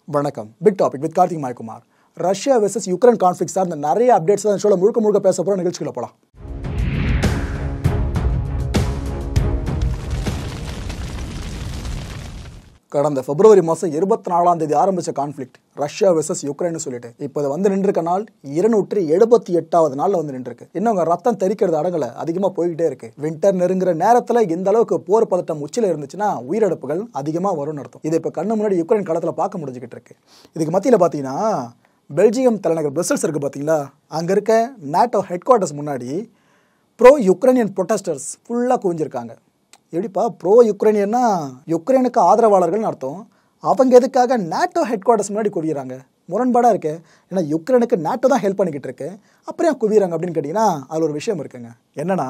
வணக்கம். Big topic with Karthik Mayakumar. Russia versus Ukraine conflict சார்ந்த நிறைய அப்டேட்ஸ் தான் ஷோல முழுக்க பேச போகிற நிகழ்ச்சிகளை போகலாம். கடந்த பிப்ரவரி மாதம் 24ஆம் தேதி ஆரம்பித்த கான்ஃப்ளிக்ட் ரஷ்யா வெர்சஸ் யுக்ரைன்னு சொல்லிட்டு இப்போ வந்து நின்றுருக்க நாள் 278வது நாளில் வந்து நின்றுருக்கு. இன்னும் ரத்தம் தெரிக்கிறது அடங்கலை, அதிகமாக போய்கிட்டே இருக்கு. வின்டர் நெருங்குற நேரத்தில் இந்த அளவுக்கு போர் பதட்டம் உச்சியில் இருந்துச்சுன்னா உயிரிழப்புகள் அதிகமாக வரும்னு அர்த்தம். இதை இப்போ கண்ணு முன்னாடி யுக்ரைன் களத்தில் பார்க்க முடிஞ்சுக்கிட்டு இருக்கு. இதுக்கு மத்தியில் பார்த்தீங்கன்னா பெல்ஜியம் தலைநகர் பிரசல்ஸ் இருக்குது பார்த்தீங்களா, அங்கே இருக்க நேட்டோ ஹெட் குவார்ட்டர்ஸ் முன்னாடி ப்ரோ யுக்ரைனியன் ப்ரொட்டஸ்டர்ஸ் ஃபுல்லாக குவிஞ்சிருக்காங்க. எப்படிப்பா ப்ரோ யுக்ரைனியன்னா யுக்ரைனுக்கு ஆதரவாளர்கள்னு அர்த்தம். அவங்க எதுக்காக நேட்டோ ஹெட் குவார்ட்டர்ஸ் முன்னாடி குவிகிறாங்க? முரண்பாடாக இருக்கு. ஏன்னா யுக்ரைனுக்கு நேட்டோ தான் ஹெல்ப் பண்ணிக்கிட்டு இருக்கு, அப்புறம் ஏன் குவிகிறாங்க அப்படின்னு கேட்டிங்கன்னா அதில் ஒரு விஷயம் இருக்குங்க. என்னன்னா,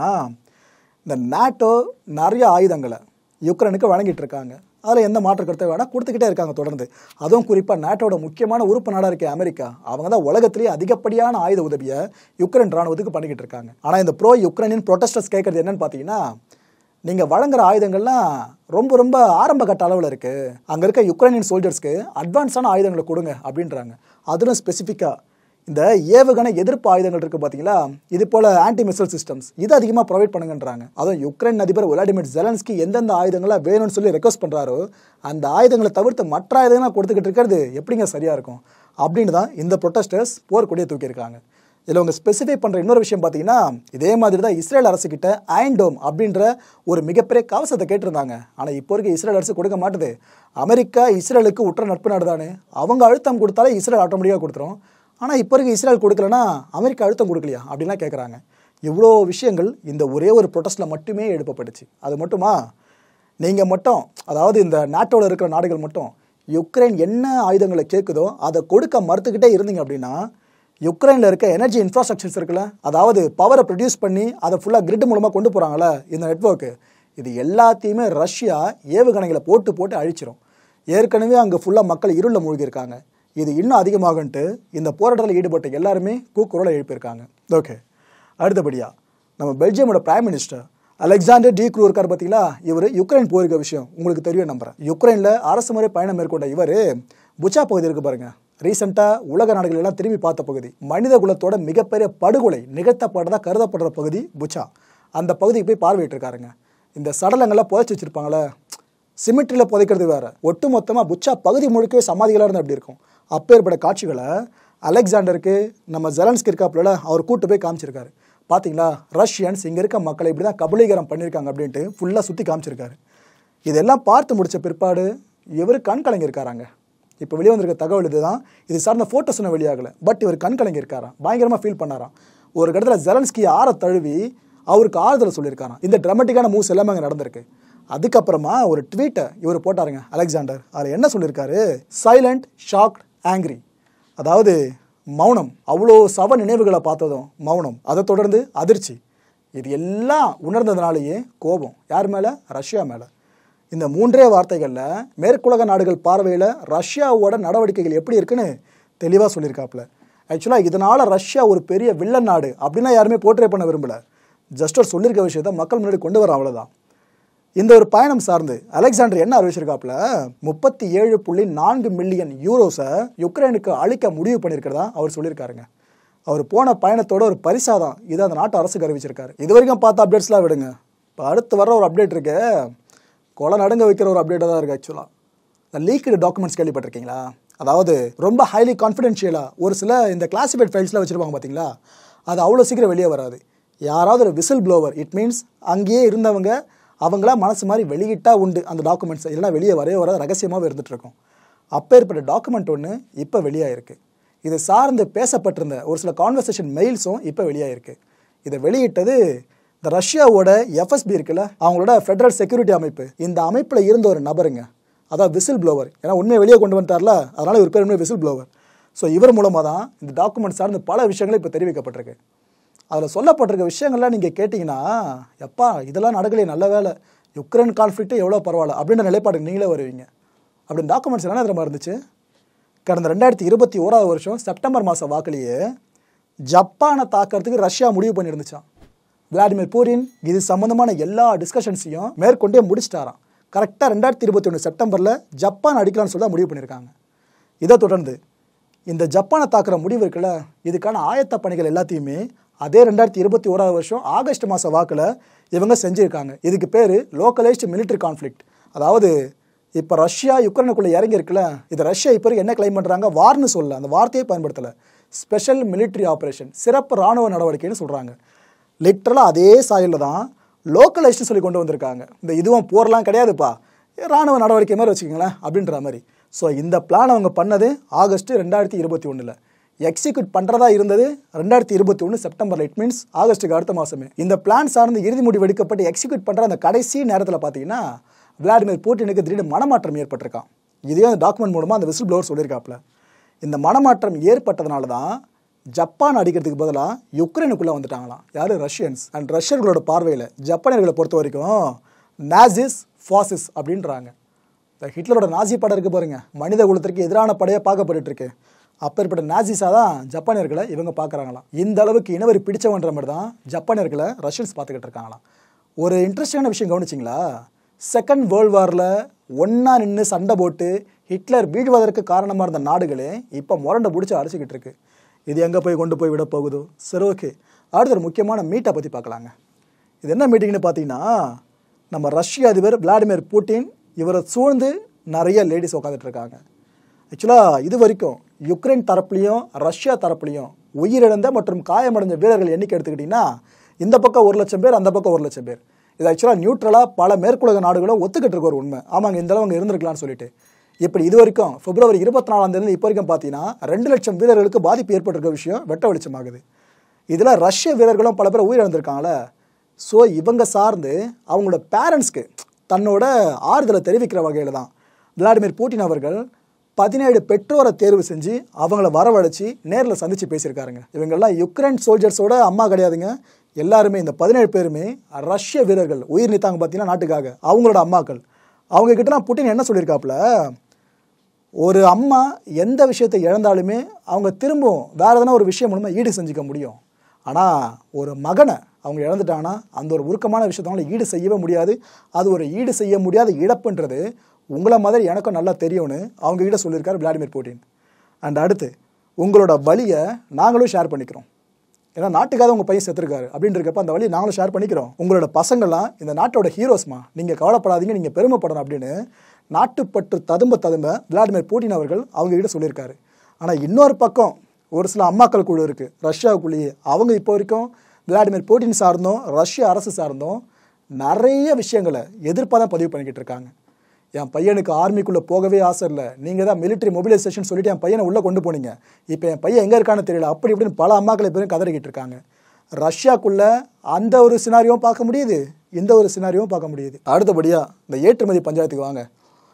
இந்த நேட்டோ நிறைய ஆயுதங்களை யுக்ரைனுக்கு வழங்கிட்டு இருக்காங்க. அதில் எந்த மாற்று கருத்தை வேணால் கொடுத்துக்கிட்டே இருக்காங்க தொடர்ந்து. அதுவும் குறிப்பாக நேட்டோட முக்கியமான உறுப்பு நாடாக இருக்க அமெரிக்கா, அவங்க தான் உலகத்திலேயே அதிகப்படியான ஆயுத உதவியை யுக்ரைன் ராணுவத்துக்கு பண்ணிக்கிட்டு இருக்காங்க. ஆனால் இந்த ப்ரோ யுக்ரைனியன் ப்ரொட்டஸ்டர்ஸ் கேட்குறது என்னன்னு பார்த்தீங்கன்னா, நீங்கள் வழங்குற ஆயுதங்கள்லாம் ரொம்ப ஆரம்ப கட்ட அளவில் இருக்குது, அங்கே இருக்க யுக்ரைனியன் சோல்ஜர்ஸ்க்கு அட்வான்ஸான ஆயுதங்களை கொடுங்க அப்படின்றாங்க. அதிலும் ஸ்பெசிஃபிக்காக இந்த ஏவுகணை எதிர்ப்பு ஆயுதங்கள் இருக்குது பார்த்தீங்களா, இது போல் ஆன்டி மிசைல் சிஸ்டம்ஸ், இது அதிகமாக ப்ரொவைட் பண்ணுங்கன்றாங்க. அதுவும் யுக்ரைன் அதிபர் விளாடிமிர் ஜெலன்ஸ்கி எந்தெந்த ஆயுதங்களாக வேணும்னு சொல்லி ரெக்வஸ்ட் பண்ணுறாரோ அந்த ஆயுதங்களை தவிர்த்து மற்ற ஆயுதங்களாக கொடுத்துக்கிட்டு இருக்கிறது எப்படிங்க சரியாக இருக்கும் அப்படின்னு தான் இந்த ப்ரொட்டஸ்டர்ஸ் போர்க்கொடியை தூக்கியிருக்காங்க. இதில் அவங்க ஸ்பெசிஃபை பண்ணுற இன்னொரு விஷயம் பார்த்தீங்கன்னா, இதே மாதிரி தான் இஸ்ரேல் அரசுக்கிட்ட அயன் டோம் அப்படின்ற ஒரு மிகப்பெரிய கவசத்தை கேட்டிருந்தாங்க. ஆனால் இப்போ இருக்க இஸ்ரேல் அரசு கொடுக்க மாட்டுது. அமெரிக்கா இஸ்ரேலுக்கு உற்ற நட்பு நாடு தானே, அவங்க அழுத்தம் கொடுத்தாலே இஸ்ரேல் ஆட்டோமேட்டிக்காக கொடுத்துரும். ஆனால் இப்போ இருக்க இஸ்ரேல் கொடுக்கலன்னா அமெரிக்கா அழுத்தம் கொடுக்கலையா அப்படின்லாம் கேட்குறாங்க. இவ்வளோ விஷயங்கள் இந்த ஒரே ஒரு ப்ரொட்டஸ்ட்டில் மட்டுமே எழுப்பப்பட்டுச்சு. அது மட்டுமா, நீங்கள் மட்டும், அதாவது இந்த நாட்டோட இருக்கிற நாடுகள் மட்டும் யுக்ரைன் என்ன ஆயுதங்களை கேட்குதோ அதை கொடுக்க மறுத்துக்கிட்டே இருந்தீங்க அப்படின்னா, யுக்ரைனில் இருக்க எனர்ஜி இன்ஃப்ராஸ்ட்ரக்சர்ஸ் இருக்குல்ல, அதாவது பவரை ப்ரொடியூஸ் பண்ணி அதை ஃபுல்லாக கிரிட் மூலமாக கொண்டு போகிறாங்களே இந்த நெட்வொர்க்கு, இது எல்லாத்தையுமே ரஷ்யா ஏவுகணைகளை போட்டு அழிச்சிரும். ஏற்கனவே அங்கே ஃபுல்லாக மக்கள் இருளில் மூழ்கியிருக்காங்க. இது இன்னும் அதிகமாகன்ட்டு இந்த போராட்டத்தில் ஈடுபட்ட எல்லாருமே கூக்குரலை எழுப்பியிருக்காங்க. ஓகே, அடுத்தபடியாக நம்ம பெல்ஜியமோட prime minister Alexander De Croo இருக்கார் பார்த்தீங்களா, இவர் யுக்ரைன் போயிருக்க விஷயம் உங்களுக்கு தெரியும் நம்புறேன். யுக்ரைனில் அரசு முறை பயணம் மேற்கொண்ட இவர் புச்சா பகுதி இருக்கு பாருங்க, ரீசெண்டாக உலக நாடுகள் எல்லாம் திரும்பி பார்த்த பகுதி, மனித குலத்தோட மிகப்பெரிய படுகொலை நிகழ்த்தப்பட்டதாக கருதப்படுற பகுதி புச்சா. அந்த பகுதிக்கு போய் பார்வையிட்டிருக்காருங்க. இந்த சடலங்கள்லாம் புதைச்சி வச்சிருப்பாங்களே, சிமெட்ரியில் புதைக்கிறது வேற, ஒட்டு மொத்தமாக புச்சா பகுதி முழுக்கவே சமாதிகளாக இருந்தால் அப்படி இருக்கும். அப்பேற்பட்ட காட்சிகளை அலெக்சாண்டருக்கு நம்ம ஜெலன்ஸ்கி இருக்காப்புல அவர் கூட்டு போய் காமிச்சிருக்காரு. பார்த்தீங்களா, ரஷ்யன்ஸ் இங்கே இருக்க மக்களை இப்படி தான் கபலீகரம் பண்ணியிருக்காங்க அப்படின்ட்டு ஃபுல்லாக சுற்றி காமிச்சிருக்காரு. இதெல்லாம் பார்த்து முடித்த பிற்பாடு இவர் கண் கலங்கியிருக்காராங்க. இப்போ வெளியே வந்திருக்க தகவல் இதுதான். இது சார்ந்த ஃபோட்டோஸ் ஒன்றும் வெளியாகலை, பட் இவர் கண் கலங்கியிருக்காராம், பயங்கரமாக ஃபீல் பண்ணாராம். ஒரு இடத்துல ஜெலன்ஸ்கி ஆற தழுவி அவருக்கு ஆறுதல் சொல்லியிருக்காராம். இந்த ட்ராமட்டிக்கான மூவ்ஸ் எல்லாமே அங்கே நடந்திருக்கு. அதுக்கப்புறமா ஒரு ட்வீட்டை இவர் போட்டாருங்க அலெக்சாண்டர். அதில் என்ன சொல்லியிருக்காரு, சைலண்ட், ஷாக்ட், ஆங்க்ரி, அதாவது மௌனம், அவ்வளோ சவ நினைவுகளை பார்த்ததும் மௌனம், அதை தொடர்ந்து அதிர்ச்சி, இது எல்லாம் உணர்ந்ததுனாலேயே கோபம். யார் மேலே? ரஷ்யா மேலே. இந்த மூன்றே வார்த்தைகளில் மேற்குலக நாடுகள் பார்வையில் ரஷ்யாவோட நடவடிக்கைகள் எப்படி இருக்குன்னு தெளிவாக சொல்லியிருக்காப்புல. ஆக்சுவலாக இதனால் ரஷ்யா ஒரு பெரிய வில்லன் நாடு அப்படின்னா யாருமே போர்ட்ரே பண்ண விரும்பலை. ஜஸ்ட் ஒரு சொல்லியிருக்க விஷயத்தை மக்கள் முன்னாடி கொண்டு வர, அவ்வளோதான். இந்த ஒரு பயணம் சார்ந்து அலெக்சாண்டர் என்ன அறிவிச்சிருக்காப்புல, 37.4 மில்லியன் யூரோஸை யுக்ரைனுக்கு அளிக்க முடிவு பண்ணியிருக்கிறதா அவர் சொல்லியிருக்காருங்க. அவர் போன பயணத்தோட ஒரு பரிசாதான் இது அந்த நாட்டு அரசுக்கு அறிவிச்சிருக்காரு. இது வரைக்கும் பார்த்த அப்டேட்ஸ்லாம் விடுங்க, இப்போ அடுத்து வர ஒரு அப்டேட் இருக்கு, கொலை நடுங்க வைக்கிற ஒரு அப்டேட்டாக தான் இருக்குது. ஆக்சுவலாக லீக்டு டாக்குமெண்ட்ஸ் கேள்விப்பட்டிருக்கீங்களா? அதாவது ரொம்ப ஹைலி கான்ஃபிடென்ஷியலாக ஒரு சில இந்த கிளாசிஃபைட் ஃபைல்ஸ்லாம் வச்சுருப்பாங்க பார்த்தீங்களா, அது அவ்வளோ சீக்கிரம் வெளியே வராது. யாராவது ஒரு விசில் ப்ளோவர், இட் மீன்ஸ் அங்கேயே இருந்தவங்க அவங்களா மனசு மாதிரி வெளியிட்டா உண்டு அந்த டாக்குமெண்ட்ஸ், இல்லைனா வெளியே வர ரகசியமாகவே இருந்துகிட்ருக்கும். அப்பேற்பட்ட டாக்குமெண்ட் ஒன்று இப்போ வெளியாகிருக்கு. இது சார்ந்து பேசப்பட்டிருந்த ஒரு சில கான்வர்சேஷன் மெயில்ஸும் இப்போ வெளியாகிருக்கு. இதை வெளியிட்டது இந்த ரஷ்யாவோட எஃப்எஸ்பி இருக்குல்ல, அவங்களோட ஃபெடரல் செக்யூரிட்டி அமைப்பு, இந்த அமைப்பில் இருந்த ஒரு நபருங்க, அதான் விசில் ப்ளோவர். ஏன்னா உண்மையை வெளியே கொண்டு வந்துட்டார்ல, அதனால் இவர் பேர் உண்மையை விசில் ப்ளோவர். ஸோ இவர் மூலமாக தான் இந்த டாக்குமெண்ட் சார்ந்து பல விஷயங்களும் இப்போ தெரிவிக்கப்பட்டிருக்கு. அதில் சொல்லப்பட்டிருக்க விஷயங்கள்லாம் நீங்கள் கேட்டிங்கன்னா, எப்பா இதெல்லாம் நடக்கலையே, நல்ல வேலை, யுக்ரைன் கான்ஃப்ளிக்ட்டு எவ்வளோ பரவாயில்ல அப்படின்ற நிலைப்பாடுக்கு நீங்களே வருவீங்க. அப்படின்னு டாக்குமெண்ட்ஸ் என்ன தெரியுமா இருந்துச்சு, கடந்த 2021 செப்டம்பர் மாதம் வாக்கிலேயே ஜப்பானை தாக்கிறதுக்கு ரஷ்யா முடிவு பண்ணியிருந்துச்சான். விளாடிமிர் புடின் இது சம்மந்தமான எல்லா டிஸ்கஷன்ஸையும் மேற்கொண்டே முடிச்சிட்டாராம். கரெக்டாக 2021 செப்டம்பரில் ஜப்பான் அடிக்கலான்னு சொல்லி முடிவு பண்ணியிருக்காங்க. இதை தொடர்ந்து இந்த ஜப்பானை தாக்குற முடிவு இருக்குல்ல, இதுக்கான ஆயத்த பணிகள் எல்லாத்தையுமே அதே 2021 ஆகஸ்ட் மாத வாக்கில் இவங்க செஞ்சுருக்காங்க. இதுக்கு பேர் லோக்கலைஸ்டு மிலிட்ரி கான்ஃப்ளிக்ட். அதாவது இப்போ ரஷ்யா யுக்ரைனுக்குள்ளே இறங்கியிருக்குல்ல, இது ரஷ்யா இப்போ என்ன கிளைம் பண்ணுறாங்க, வார்னு சொல்ல, அந்த வார்த்தையை பயன்படுத்தலை, ஸ்பெஷல் மிலிட்ரி ஆப்ரேஷன், சிறப்பு இராணுவ நடவடிக்கைன்னு சொல்கிறாங்க. லிட்ரலாக அதே சாயலில் தான் லோக்கலைஸ்டு சொல்லி கொண்டு வந்திருக்காங்க. இந்த இதுவும் போர்லாம் கிடையாதுப்பா, இராணுவ நடவடிக்கை மாதிரி வச்சுக்கோங்களேன் அப்படின்ற மாதிரி. ஸோ இந்த பிளான் அவங்க பண்ணது ஆகஸ்ட் 2021. எக்ஸிக்யூட் பண்ணுறதா இருந்தது 2021 செப்டம்பரில். இட் மீன்ஸ் ஆகஸ்ட்டுக்கு அடுத்த மாதமே. இந்த பிளான் சார்ந்து இறுதி முடிவு எடுக்கப்பட்டு எக்ஸிக்யூட் பண்ணுற அந்த கடைசி நேரத்தில் பார்த்தீங்கன்னா விளாடிமிர் புட்டினுக்கு திடீர்னு மனமாற்றம் ஏற்பட்டிருக்கான். இதே அந்த டாக்குமெண்ட் மூலமாக அந்த விசில் ப்ளோவர் சொல்லியிருக்காப்புல. இந்த மனமாற்றம் ஏற்பட்டதுனால தான் ஜப்பான் அடிக்கிறதுக்கு பதிலாக யுக்ரைனுக்குள்ளே வந்துட்டாங்களாம். யார்? ரஷ்யன்ஸ். அண்ட் ரஷ்யர்களோட பார்வையில் ஜப்பானியர்களை பொறுத்த வரைக்கும் நாசிஸ் ஃபாசிஸ் அப்படின்றாங்க. ஹிட்லரோட நாசி படம் இருக்குது பாருங்கள், மனித குலத்திற்கு எதிரான படையாக பார்க்கப்பட்டு இருக்கு. அப்பேற்பட்ட நாசிஸாக தான் ஜப்பானியர்களை இவங்க பார்க்குறாங்களாம். இந்த அளவுக்கு இனவரி பிடிச்சவன்ற மாதிரி தான் ஜப்பானியர்களை ரஷ்யன்ஸ் பார்த்துக்கிட்டு இருக்காங்களாம். ஒரு இன்ட்ரெஸ்டிங்கான விஷயம் கவனிச்சிங்களா? செகண்ட் வேர்ல்டு வாரில் ஒன்றா நின்று சண்டை போட்டு ஹிட்லர் வீழ்வதற்கு காரணமாக இருந்த நாடுகளே இப்போ முரண்டை பிடிச்சி அடிச்சுக்கிட்டு இருக்கு. இது எங்கே போய் கொண்டு போய் விட போகுதோ? சரி, ஓகே. அடுத்த ஒரு முக்கியமான மீட்டை பற்றி பார்க்கலாங்க. இது என்ன மீட்டிங்னு பார்த்தீங்கன்னா, நம்ம ரஷ்ய அதிபர் விளாடிமிர் புட்டின் இவரை சூழ்ந்து நிறைய லேடிஸ் உட்காந்துட்டு இருக்காங்க. ஆக்சுவலாக இது வரைக்கும் யுக்ரைன் தரப்புலையும் ரஷ்யா தரப்புலையும் உயிரிழந்த மற்றும் காயமடைஞ்ச வீரர்கள் எண்ணிக்கை எடுத்துக்கிட்டிங்கன்னா இந்த பக்கம் 1,00,000 பேர், அந்த பக்கம் 1,00,000 பேர். இது ஆக்சுவலாக நியூட்ரலாக பல மேற்குலக நாடுகளும் ஒத்துக்கிட்டு இருக்க ஒரு உண்மை. ஆமாங்க, இந்த அளவு அங்கே இருந்திருக்கலாம்னு சொல்லிட்டு. இப்படி இது வரைக்கும் பிப்ரவரி 24 இப்போ வரைக்கும் பார்த்தீங்கன்னா 2,00,000 வீரர்களுக்கு பாதிப்பு ஏற்பட்டிருக்க விஷயம் வெட்ட வெளிச்சமாகுது. இதில் ரஷ்ய வீரர்களும் பல பேர் உயிரிழந்திருக்காங்களே. ஸோ இவங்க சார்ந்து அவங்களோட பேரண்ட்ஸ்க்கு தன்னோட ஆறுதலை தெரிவிக்கிற வகையில் தான் விளாடிமிர் புட்டின் அவர்கள் 17 பெற்றோரை தேர்வு செஞ்சு அவங்கள வரவழைச்சி நேரில் சந்தித்து பேசியிருக்காருங்க. இவங்கெல்லாம் யுக்ரைன் சோல்ஜர்ஸோட அம்மா கிடையாதுங்க. எல்லாருமே இந்த 17 பேருமே ரஷ்ய வீரர்கள் உயிர் நீத்தாங்க பார்த்தீங்கன்னா நாட்டுக்காக, அவங்களோட அம்மாக்கள். அவங்க கிட்டலாம் புட்டின் என்ன சொல்லியிருக்காப்புல, ஒரு அம்மா எந்த விஷயத்தை இழந்தாலுமே அவங்க திரும்பவும் வேறு எதனா ஒரு விஷயம் மூலமாக ஈடு செஞ்சுக்க முடியும். ஆனால் ஒரு மகனை அவங்க இழந்துட்டாங்கன்னா அந்த ஒரு உருக்கமான விஷயத்தால ஈடு செய்யவே முடியாது. அது ஒரு ஈடு செய்ய முடியாத இழப்புன்றது உங்களை மாதிரி எனக்கும் நல்லா தெரியும்னு அவங்ககிட்ட சொல்லியிருக்காரு விளாடிமிர் புட்டின். அண்ட் அடுத்து உங்களோட வலியை நாங்களும் ஷேர் பண்ணிக்கிறோம். ஏன்னா நாட்டுக்காக உங்கள் பையன் செத்துருக்காரு அப்படின்றப்ப அந்த வழியை நாங்களும் ஷேர் பண்ணிக்கிறோம். உங்களோட பசங்கள்லாம் இந்த நாட்டோட ஹீரோஸ்மா, நீங்கள் கவலைப்படாதீங்க, நீங்கள் பெருமைப்படணும் அப்படின்னு நாட்டுப்பற்று ததும்ப விளாடிமிர் புட்டின் அவர்கள் அவங்ககிட்ட சொல்லியிருக்காரு. ஆனால் இன்னொரு பக்கம் ஒரு சில அம்மாக்கள் குழு இருக்குது ரஷ்யாவுக்குள்ளேயே. அவங்க இப்போ வரைக்கும் விளாடிமிர் புட்டின் சார்ந்தும் ரஷ்ய அரசு சார்ந்தும் நிறைய விஷயங்களை எதிர்ப்பாக தான் பதிவு பண்ணிக்கிட்டு இருக்காங்க. என் பையனுக்கு ஆர்மிக்குள்ளே போகவே ஆசை இல்லை, நீங்கள் தான் மிலிட்ரி மொபிலைசேஷன் சொல்லிட்டு என் பையனை உள்ளே கொண்டு போனீங்க, இப்போ என் பையன் எங்கே இருக்கான்னு தெரியல, அப்படி இப்படின்னு பல அம்மாக்களை பேரும் கதறிக்கிட்டு இருக்காங்க. ரஷ்யாக்குள்ளே அந்த ஒரு சினாரியும் பார்க்க முடியுது, இந்த ஒரு சினாரியும் பார்க்க முடியுது. அடுத்தபடியாக இந்த ஏற்றுமதி பஞ்சாயத்துக்கு வாங்க.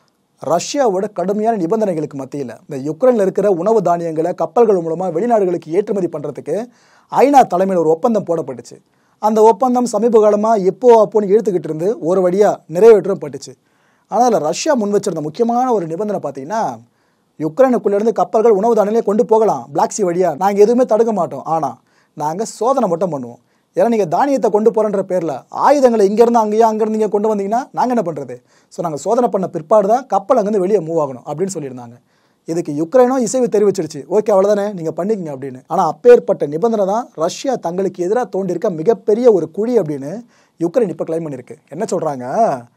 ரஷ்யாவோட கடுமையான நிபந்தனைகளுக்கு மத்தியில் இந்த யுக்ரைனில் இருக்கிற உணவு தானியங்களை கப்பல்கள் மூலமாக வெளிநாடுகளுக்கு ஏற்றுமதி பண்ணுறதுக்கு ஐநா தலைமையில் ஒரு ஒப்பந்தம் போடப்பட்டுச்சு. அந்த ஒப்பந்தம் சமீப காலமாக அப்போன்னு இழுத்துக்கிட்டு இருந்து ஒரு வழியாக நிறைவேற்றம் பட்டுச்சு. ஆனால் ரஷ்யா முன் வச்சிருந்த முக்கியமான ஒரு நிபந்தனை பார்த்தீங்கன்னா, யுக்ரைனுக்குள்ளேருந்து கப்பல்கள் உணவு தானியங்களே கொண்டு போகலாம் பிளாக் சி வழியாக, நாங்கள் எதுவுமே தடுக்க மாட்டோம், ஆனால் நாங்கள் சோதனை மட்டும் பண்ணுவோம். ஏன்னா நீங்கள் தானியத்தை கொண்டு போகிறன்ற பேரில் ஆயுதங்களை இங்கேருந்து அங்கேருந்து இங்கே கொண்டு வந்தீங்கன்னா நாங்கள் என்ன பண்ணுறது? ஸோ நாங்கள் சோதனை பண்ண பிற்பாடு தான் கப்பல் அங்கேருந்து வெளியே மூவ் ஆகணும் அப்படின்னு சொல்லியிருந்தாங்க. இதுக்கு யுக்ரைனும் இசைவு தெரிவிச்சிருச்சு, ஓகே அவ்வளோதானே நீங்கள் பண்ணிக்கங்க அப்படின்னு. ஆனால் அப்பேற்பட்ட நிபந்தனை தான் ரஷ்யா தங்களுக்கு எதிராக தோண்டியிருக்க மிகப்பெரிய ஒரு குழி அப்படின்னு யுக்ரைன் இப்போ கிளைம் பண்ணியிருக்கு. என்ன சொல்கிறாங்க,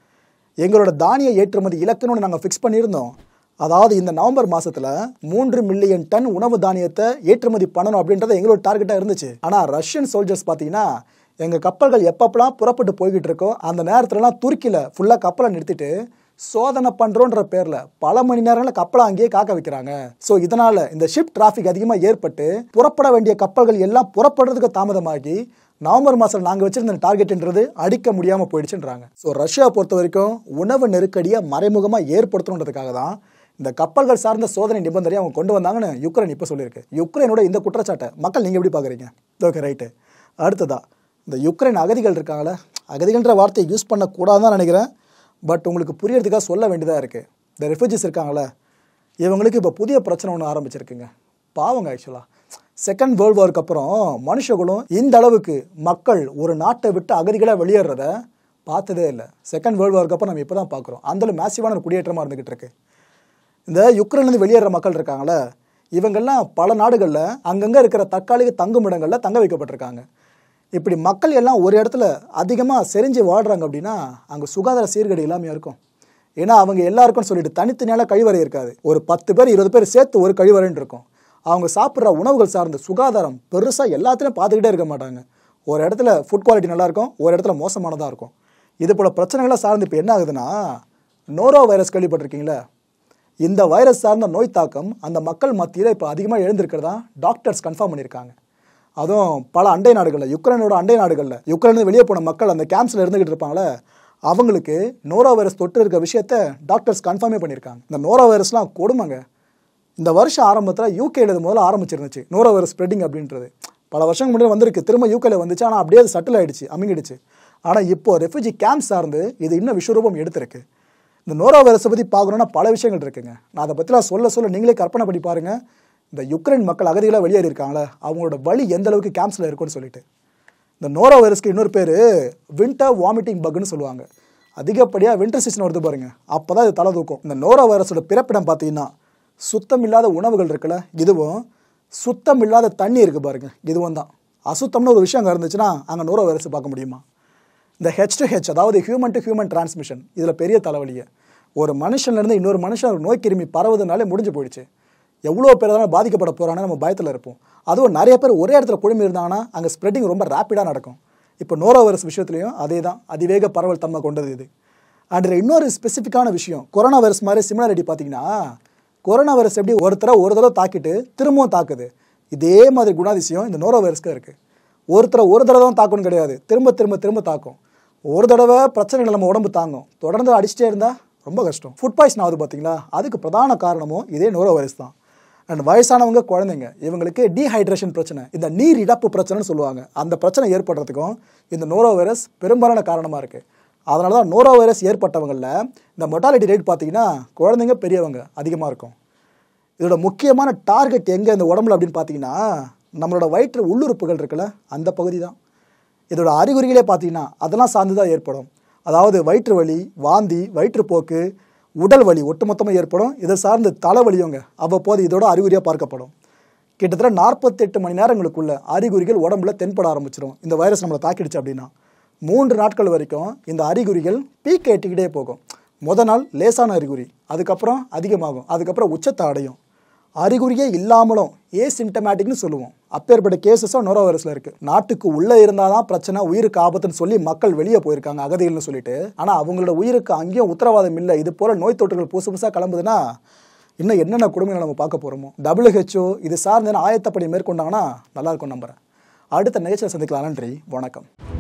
எங்களோட தானிய ஏற்றுமதி இலக்குன்னு நாங்கள் ஃபிக்ஸ் பண்ணியிருந்தோம். அதாவது இந்த நவம்பர் மாதத்தில் 3 மில்லியன் டன் உணவு தானியத்தை ஏற்றுமதி பண்ணணும் அப்படின்றது எங்களோட டார்கெட்டாக இருந்துச்சு. ஆனால் ரஷ்யன் சோல்ஜர்ஸ் பார்த்தீங்கன்னா எங்கள் கப்பல்கள் எப்பப்பெல்லாம் புறப்பட்டு போய்கிட்டு இருக்கோ அந்த நேரத்துலலாம் துருக்கியில் ஃபுல்லாக கப்பலை நிறுத்திட்டு சோதனை பண்ணுறோன்ற பேரில் பல மணி நேரங்களில் கப்பலை அங்கேயே காக்க வைக்கிறாங்க. ஸோ இதனால் இந்த ஷிப் டிராஃபிக் அதிகமாக ஏற்பட்டு புறப்பட வேண்டிய கப்பல்கள் எல்லாம் புறப்படுறதுக்கு தாமதமாகி நவம்பர் மாதம் நாங்கள் வச்சிருந்த டார்கெட்ன்றது அடிக்க முடியாமல் போயிடுச்சுன்றாங்க. ஸோ ரஷ்யா பொறுத்த வரைக்கும் உணவு நெருக்கடியை மறைமுகமாக ஏற்படுத்தணுன்றதுக்காக தான் இந்த கப்பல்கள் சார்ந்த சோதனை நிபந்தனையை அவங்க கொண்டு வந்தாங்கன்னு யுக்ரைன் இப்போ சொல்லியிருக்கு. யுக்ரைனோட இந்த குற்றச்சாட்டை மக்கள் நீங்கள் எப்படி பார்க்குறீங்க? Okay, right. அடுத்ததா இந்த யுக்ரைன் அகதிகள் இருக்காங்களே, அகதிகள்ன்ற வார்த்தையை யூஸ் பண்ணக்கூடாதுன்னு நினைக்கிறேன். பட் உங்களுக்கு புரியறதுக்காக சொல்ல வேண்டியதாக இருக்குது. இந்த ரெஃப்யூஜிஸ் இருக்காங்களே, இவங்களுக்கு இப்போ புதிய பிரச்சனை ஒன்று ஆரம்பிச்சிருக்குங்க. பாவங்க. ஆக்சுவலாக செகண்ட் வேர்ல்டு வாருக்கு அப்புறம் மனுஷங்களும் இந்த அளவுக்கு மக்கள் ஒரு நாட்டை விட்டு அகதிகளாக வெளியேறத பார்த்ததே இல்லை. செகண்ட் வேர்ல்டு வாருக்கு அப்புறம் நம்ம இப்போ தான் பார்க்குறோம். அந்தளவு மேசிவான ஒரு குடியேற்றமாக இருந்துகிட்டு இருக்கு. இந்த யுக்ரைன்லேருந்து வெளியேற மக்கள் இருக்காங்களே, இவங்கெல்லாம் பல நாடுகளில் அங்கங்கே இருக்கிற தற்காலிக தங்குமிடங்களில் தங்க வைக்கப்பட்டிருக்காங்க. இப்படி மக்கள் எல்லாம் ஒரு இடத்துல அதிகமாக செறிஞ்சு வாழ்கிறாங்க அப்படின்னா அங்கே சுகாதார சீர்கேடு இல்லாமல் இருக்கும். ஏன்னா அவங்க எல்லாருக்கும் சொல்லிட்டு தனித்தனியால கழிவறை இருக்காது. ஒரு 10 பேர் 20 பேர் சேர்த்து ஒரு கழிவறைன்னு இருக்கும். அவங்க சாப்பிட்ற உணவுகள் சார்ந்த சுகாதாரம் பெருசாக எல்லாத்துலையும் பார்த்துக்கிட்டே இருக்க மாட்டாங்க. ஒரு இடத்துல ஃபுட் குவாலிட்டி நல்லாயிருக்கும், ஒரு இடத்துல மோசமானதாக இருக்கும். இது போல் பிரச்சனைகளை சார்ந்து இப்போ என்ன ஆகுதுன்னா, நோரோ வைரஸ் கேள்விப்பட்டிருக்கீங்களா? இந்த வைரஸ் சார்ந்த நோய் தாக்கம் அந்த மக்கள் மத்தியில் இப்போ அதிகமாக எழுந்திருக்கிறதா டாக்டர்ஸ் கன்ஃபார்ம் பண்ணியிருக்காங்க. அதுவும் பல அண்டை நாடுகளில், யுக்ரைனோட அண்டை நாடுகளில், யுக்ரைன் வெளியே போன மக்கள் அந்த கேம்ப்ஸில் இருந்துகிட்டு இருப்பாங்களே, அவங்களுக்கு நோரோ வைரஸ் தொற்று இருக்க விஷயத்த டாக்டர்ஸ் கன்ஃபார்மே பண்ணியிருக்காங்க. இந்த நோரோ வைரஸ்லாம் கொடுமைங்க. இந்த வருஷம் ஆரம்பத்தில் யூகேல இது முதல்ல ஆரம்பிச்சிருந்துச்சு நோரோ வைரஸ் ஸ்ப்ரெட்டிங் அப்படின்றது. பல வருஷம் முன்னாடி வந்திருக்கு, திரும்ப யூகேல வந்துச்சு. ஆனால் அப்படியே அது சட்டில் ஆகிடுச்சு, அமுங்கிடுச்சு. ஆனால் இப்போ ரெஃப்யூஜி கேம்ப் சார்ந்து இது இன்னும் விஸ்வரூபம் எடுத்திருக்கு. இந்த நோரோ வைரஸை பற்றி பார்க்கணுன்னா பல விஷயங்கள் இருக்குங்க. நான் அதை பற்றிலாம் சொல்ல நீங்களே கற்பனை பண்ணி பாருங்கள். இந்த யுக்ரைன் மக்கள் அகதிகளாக வெளியேறி இருக்காங்களே, அவங்களோட வலி எந்த அளவுக்கு கேம்ப்ஸில் இருக்குன்னு சொல்லிட்டு. இந்த நோரோ வைரஸ்க்கு இன்னொரு பேர் வின்டர் வாமிட்டிங் பக்னு சொல்லுவாங்க. அதிகப்படியாக வின்டர் சீசன் வருது பாருங்க, அப்போ தான் இது தலை தூக்கும். இந்த நோரோ வைரஸோட பிறப்பிடம் பார்த்தீங்கன்னா, சுத்தம் இல்லாத உணவுகள் இருக்குல்ல, இதுவும் சுத்தம் இல்லாத தண்ணி இருக்குது பாருங்க, இதுவும் தான். அசுத்தம்னு ஒரு விஷயம் அங்கே இருந்துச்சுன்னா அங்கே நோரோ வைரஸ் பார்க்க முடியுமா? இந்த H2H, அதாவது ஹியூமன் டு ஹியூமன் டிரான்ஸ்மிஷன், இதில் பெரிய தலைவலியை. ஒரு மனுஷன்லேருந்து இன்னொரு மனுஷன் நோய் கிருமி பரவுதுனாலே முடிஞ்சு போயிடுச்சு. எவ்வளோ பேர் தான் பாதிக்கப்பட போகிறான்னு நம்ம பயத்தில் இருப்போம். அதுவும் நிறைய பேர் ஒரே இடத்துல குழுமி இருந்தாங்கன்னா அங்கே ஸ்ப்ரெட்டிங் ரொம்ப ரேப்பிடாக நடக்கும். இப்போ நோரோ வைரஸ் விஷயத்துலையும் அதே தான், அதிவேக பரவல் தன்மை கொண்டது இது. அண்ட் இன்னொரு ஸ்பெசிஃபிக்கான விஷயம், கொரோனா வைரஸ் மாதிரி சிமிலாரிட்டி பார்த்தீங்கன்னா, கொரோனா வைரஸ் எப்படி ஒருத்தரை ஒரு தடவை தாக்கிட்டு திரும்பவும் தாக்குது, இதே மாதிரி குணாதிசயம் இந்த நோரோ வைரஸ்க்கு இருக்குது. ஒருத்தரை ஒரு தடவை தான் தாக்கணும் கிடையாது, திரும்ப திரும்ப திரும்ப தாக்கும். ஒரு தடவை பிரச்சனைகள் நம்ம உடம்பு தாங்கும், தொடர்ந்து அடிச்சுட்டே இருந்தால் ரொம்ப கஷ்டம். ஃபுட் பாய்சன் ஆகுது பார்த்தீங்களா, அதுக்கு பிரதான காரணமும் இதே நோரோ வைரஸ் தான். அண்ட் வயசானவங்க, குழந்தைங்க, இவங்களுக்கு டீஹைட்ரேஷன் பிரச்சனை, இந்த நீர் இழப்பு பிரச்சனைன்னு சொல்லுவாங்க, அந்த பிரச்சனை ஏற்படுறதுக்கும் இந்த நோரோ வைரஸ் பெரும்பாலான காரணமாக இருக்குது. அதனால தான் நோரோ வைரஸ் ஏற்பட்டவங்களில் இந்த மொர்டாலிட்டி ரேட் பார்த்தீங்கன்னா குழந்தைங்க பெரியவங்க அதிகமாக இருக்கும். இதோட முக்கியமான டார்கெட் எங்கே இந்த உடம்புல அப்படின்னு பார்த்தீங்கன்னா, நம்மளோட வயிற்று உள்ளுறுப்புகள் இருக்குல்ல, அந்த பகுதி தான். இதோட அறிகுறிகளே பார்த்தீங்கன்னா அதெல்லாம் சார்ந்து தான் ஏற்படும். அதாவது வயிற்று வலி, வாந்தி, வயிற்றுப்போக்கு, உடல் வலி ஒட்டுமொத்தமாக ஏற்படும். இதை சார்ந்து தலைவலியோங்க அவ்வப்போது இதோட அறிகுறியாக பார்க்கப்படும். கிட்டத்தட்ட 48 மணி நேரங்களுக்குள்ள அறிகுறிகள் உடம்புல தென்பட ஆரம்பிச்சிடும். இந்த வைரஸ் நம்மளை தாக்கிடுச்சு அப்படின்னா 3 நாட்கள் வரைக்கும் இந்த அறிகுறிகள் பீக் ஏற்றிக்கிட்டே போகும். முதல் நாள் லேசான அறிகுறி, அதுக்கப்புறம் அதிகமாகும், அதுக்கப்புறம் உச்சத்தை அடையும். அறிகுறியே இல்லாமலும் ஏசிம்டமேட்டிக்னு சொல்லுவோம். அப்பேற்பட்ட கேசஸும் நோரோ வைரஸில் இருக்குது. நாட்டுக்கு உள்ளே இருந்தால் தான் பிரச்சனை, உயிருக்கு ஆபத்துன்னு சொல்லி மக்கள் வெளியே போயிருக்காங்க அகதிகள்னு சொல்லிட்டு. ஆனால் அவங்களோட உயிருக்கு அங்கேயும் உத்தரவாதம் இல்லை. இது போல் நோய் தொற்றுகள் புதுசாக கிளம்புதுன்னா இன்னும் என்னென்ன கொடுமைகளை நம்ம பார்க்க போகிறோமோ. WHO இது சார்ந்த ஆயத்தப்படி மேற்கொண்டாங்கன்னா நல்லாயிருக்கும் நம்புகிறேன். அடுத்த நிகழ்ச்சியை சந்திக்கலாம். நன்றி, வணக்கம்.